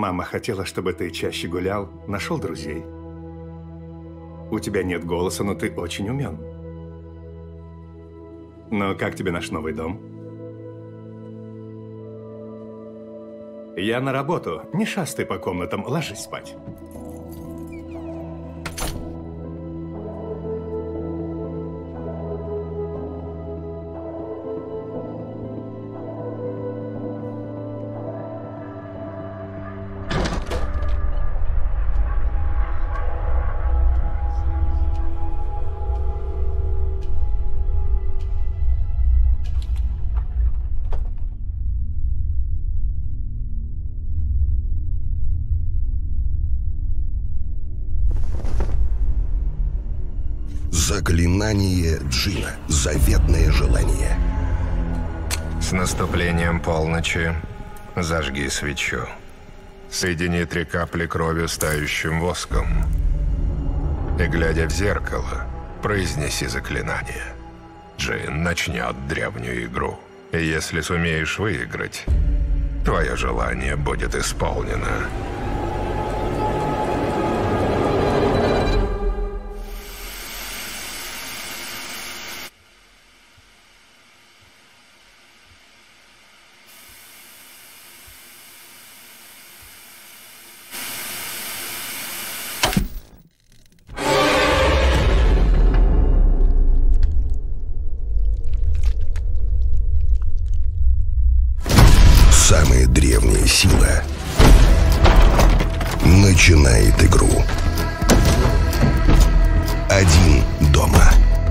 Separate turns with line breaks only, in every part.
Мама хотела, чтобы ты чаще гулял, нашел друзей. У тебя нет голоса, но ты очень умен. Но как тебе наш новый дом? Я на работу. Не шастай по комнатам, ложись спать.
Заклинание Джина. Заветное желание.
С наступлением полночи зажги свечу. Соедини 3 капли крови с тающим воском. И, глядя в зеркало, произнеси заклинание. Джин начнет древнюю игру. И если сумеешь выиграть, твое желание будет исполнено.
Самая древняя сила начинает игру. Один дома.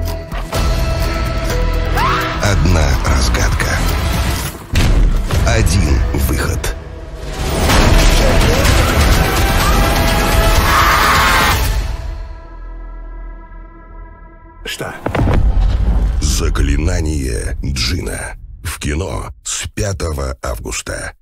Одна разгадка. Один выход.
Что?
Заклинание Джина. В кино с 5 августа.